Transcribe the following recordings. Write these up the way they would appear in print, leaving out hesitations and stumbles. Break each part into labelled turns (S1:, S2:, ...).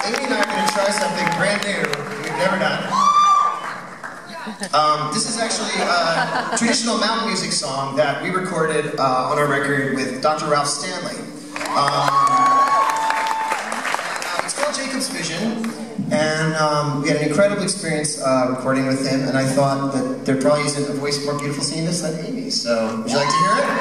S1: Amy and I are going to try something brand new we've never done. This is actually a traditional mountain music song that we recorded on our record with Dr. Ralph Stanley. It's called Jacob's Vision, and we had an incredible experience recording with him, and I thought that there probably isn't a voice more beautiful singing this than Amy's, so would you like to hear it?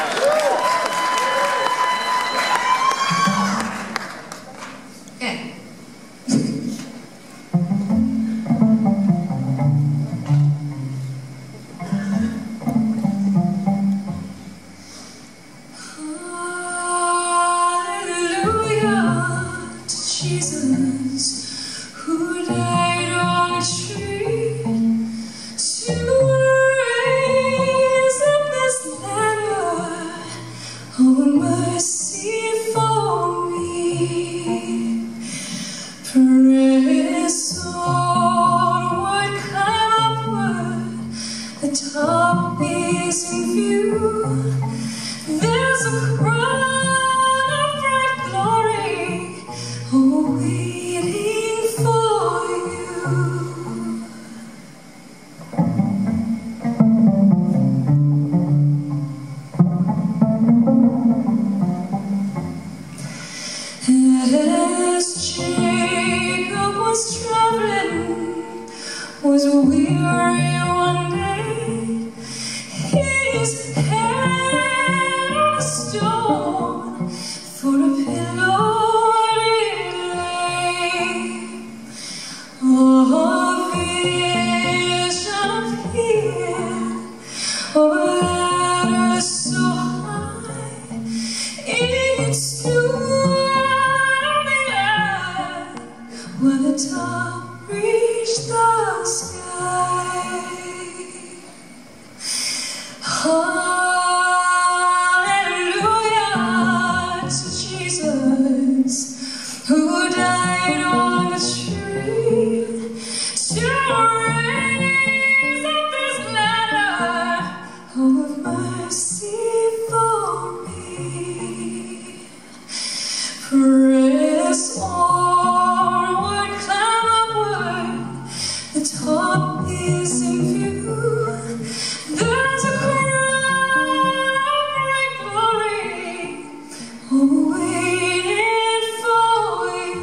S2: Jesus, who died on a tree to raise up this ladder of mercy for me. Press onward, climb upward, the top is in view. There's a crown of bright glory waiting for you. As Jacob was traveling, was weary one day, his head on a stone for a pillow. A ladder so high, it stood on the air, where the top reached the sky. Hallelujah to Jesus, who died on the tree to raise up this ladder of mercy for me. Press onward, climb upward, the top is in view. There's a crown of bright glory waiting for you.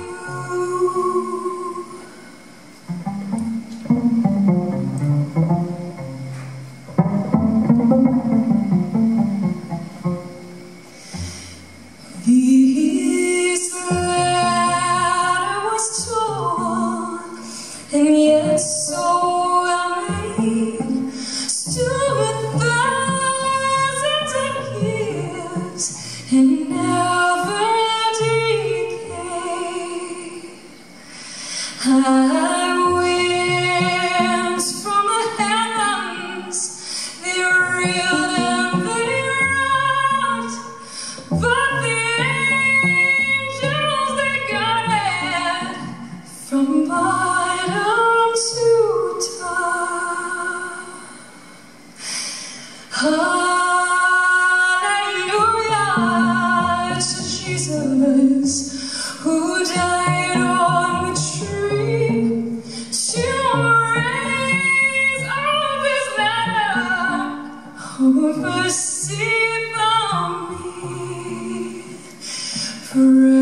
S2: This ladder was torn, and yet so well made, stood thousands of years and never decayed. High winds from the heavens, they reeled and they rocked, but the angels they guided from bottom to top. Hallelujah to Jesus, who died on the tree to raise up his ladder of mercy for me.